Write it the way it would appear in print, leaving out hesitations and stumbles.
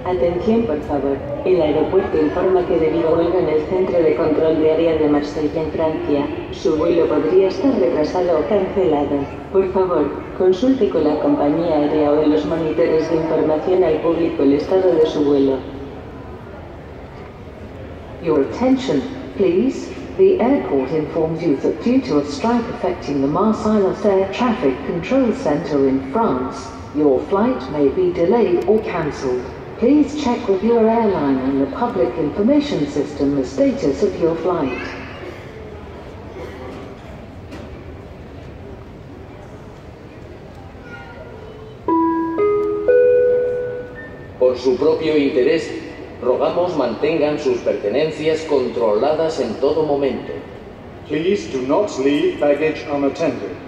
Atención, por favor. El aeropuerto informa que debido a huelga en el Centro de Control de Área de Marsella en Francia, su vuelo podría estar retrasado o cancelado. Por favor, consulte con la compañía aérea o en los monitores de información al público el estado de su vuelo. Your attention, please. The airport informs you that due to a strike affecting the Marseille Air Traffic Control Center in France, your flight may be delayed or cancelled. Please check with your airline and the public information system the status of your flight. Por su propio interés, rogamos mantengan sus pertenencias controladas en todo momento. Please do not leave baggage unattended.